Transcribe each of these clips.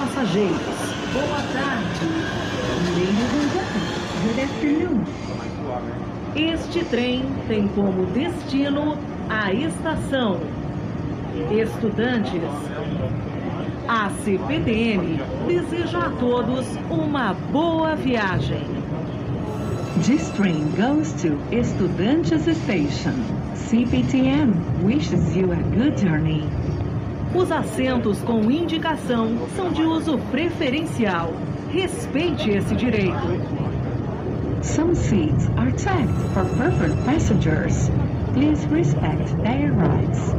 passageiros. Boa tarde. Ladies and gentlemen, good afternoon. Este trem tem como destino a estação. Estudantes, a CPTM deseja a todos uma boa viagem. This train goes to Estudantes Station. CPTM wishes you a good journey. Os assentos com indicação são de uso preferencial. Respeite esse direito. Some seats are tagged for preferred passengers. Please respect their rights.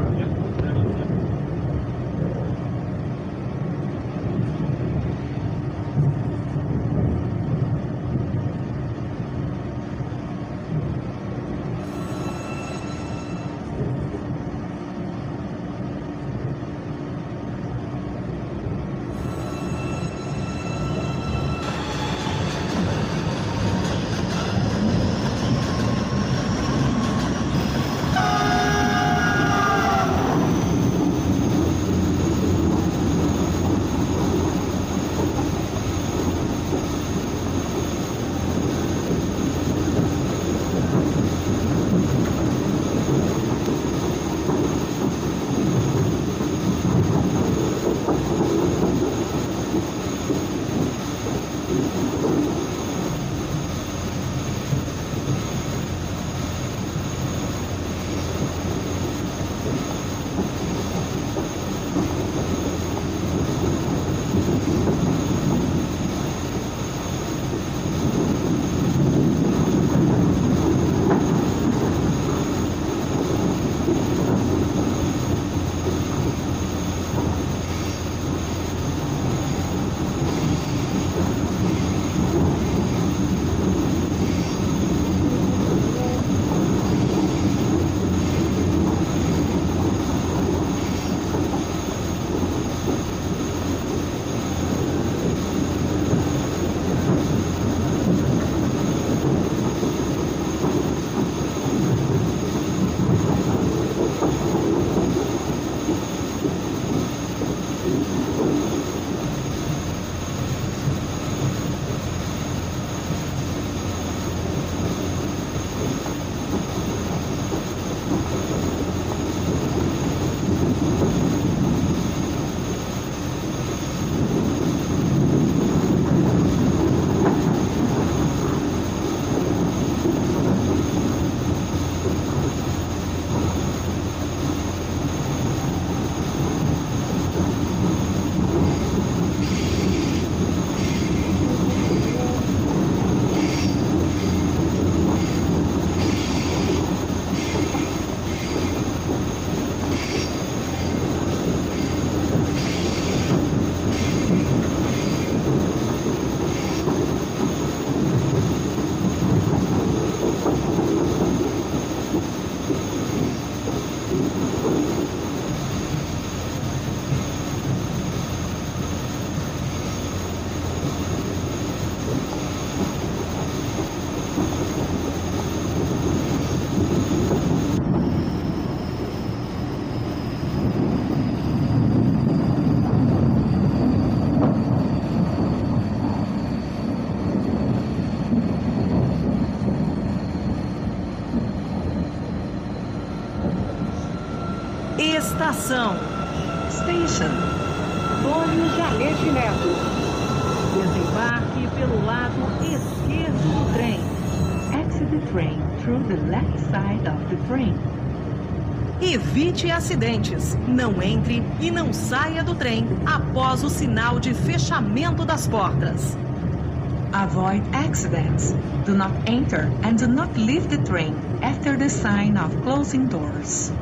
Estação. Station. Antônio Jalete Neto. Desembarque pelo lado esquerdo do trem. Exit the train through the left side of the train. Evite acidentes. Não entre e não saia do trem após o sinal de fechamento das portas. Avoid accidents. Do not enter and do not leave the train after the sign of closing doors.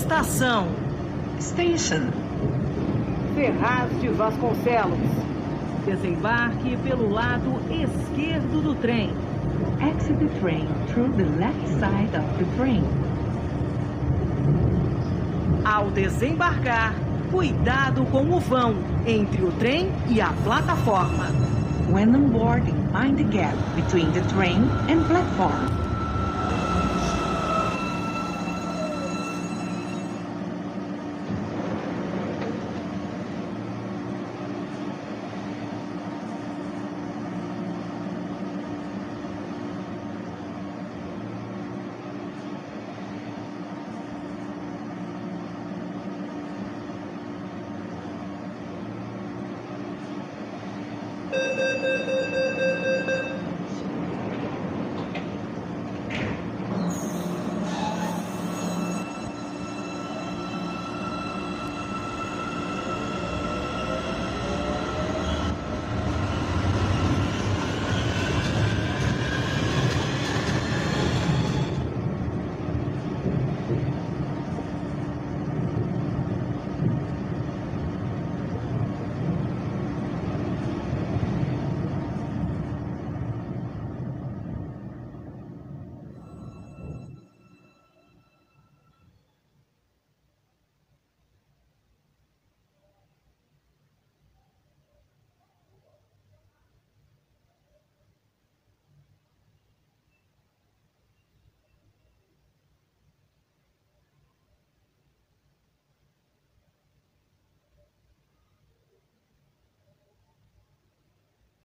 Estação: Station. Ferraz de Vasconcelos. Desembarque pelo lado esquerdo do trem. Exit the train through the left side of the train. Ao desembarcar, cuidado com o vão entre o trem e a plataforma. When onboarding, mind the gap between the train and platform.